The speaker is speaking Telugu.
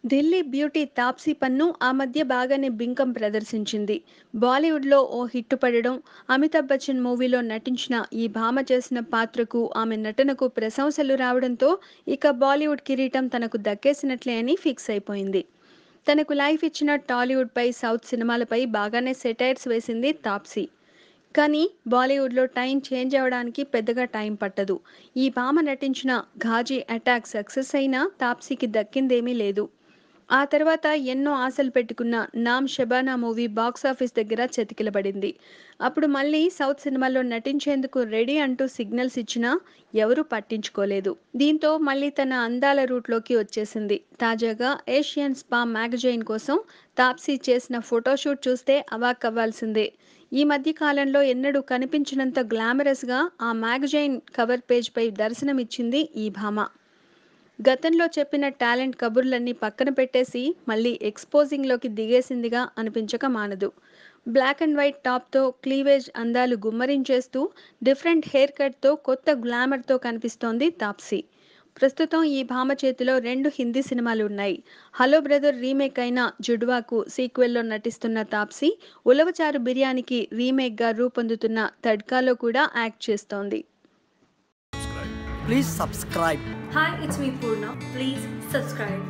ఢిల్లీ బ్యూటీ తాప్సీ పన్ను ఆ మధ్య బాగానే బింకం ప్రదర్శించింది. బాలీవుడ్లో ఓ హిట్టు పడడం, అమితాబ్ బచ్చన్ మూవీలో నటించిన ఈ భామ చేసిన పాత్రకు ఆమె నటనకు ప్రశంసలు రావడంతో ఇక బాలీవుడ్ కిరీటం తనకు దక్కేసినట్లే అని ఫిక్స్ అయిపోయింది. తనకు లైఫ్ ఇచ్చిన టాలీవుడ్పై, సౌత్ సినిమాలపై బాగానే సెటైర్స్ వేసింది తాప్సీ. కానీ బాలీవుడ్లో టైం చేంజ్ అవ్వడానికి పెద్దగా టైం పట్టదు. ఈ భామ నటించిన ఘాజీ అటాక్ సక్సెస్ అయినా తాప్సీకి దక్కిందేమీ లేదు. ఆ తర్వాత ఎన్నో ఆశలు పెట్టుకున్న 'నామ్ షబానా' మూవీ బాక్సాఫీస్ దగ్గర చతికిలబడింది. అప్పుడు మళ్ళీ సౌత్ సినిమాల్లో నటించేందుకు రెడీ అంటూ సిగ్నల్స్ ఇచ్చినా ఎవరూ పట్టించుకోలేదు. దీంతో మళ్ళీ తన అందాల రూట్‌లోకి వచ్చేసింది. తాజాగా ఏషియన్ స్పా మ్యాగజైన్ కోసం తాప్సీ చేసిన ఫోటోషూట్ చూస్తే అవాక్కవ్వాల్సిందే. ఈ మధ్య కాలంలో ఎన్నడూ కనిపించనంత గ్లామరస్‌గా ఆ మ్యాగజైన్ కవర్ పేజ్‌పై దర్శనమిచ్చింది ఈ భామ. గతంలో చెప్పిన టాలెంట్ కబుర్లన్నీ పక్కన పెట్టేసి మళ్ళీ ఎక్స్‌పోజింగ్‌లోకి దిగేసిందిగా అనిపించక మానదు. బ్లాక్ అండ్ వైట్ టాప్‌తో క్లీవేజ్ అందాలు గుమ్మరించేస్తూ డిఫరెంట్ హెయిర్ కట్‌తో కొత్త గ్లామర్‌తో కనిపిస్తోంది తాప్సీ. ప్రస్తుతం ఈ భామ చేతిలో 2 హిందీ సినిమాలు ఉన్నాయి. 'హలో బ్రదర్' రీమేక్ అయిన 'జుడ్వా'కు సీక్వెల్‌లో నటిస్తున్న తాప్సీ 'ఉలవచారు బిర్యానీకి' రీమేక్‌గా రూపొందుతున్న 'తడ్కా'లో కూడా యాక్ట్ చేస్తోంది. Please subscribe. Hi, it's me Purna. Please subscribe.